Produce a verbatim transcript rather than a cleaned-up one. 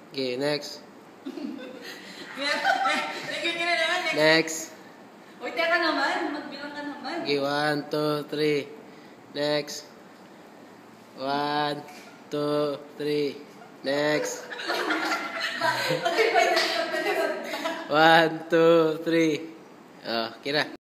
Okay, next. Nagiging na naman. Next. Uy, teka naman. Magbilang ka naman. Okay, one, two, three. Next. One, two, three. Next. One, two, three. Oh, kira.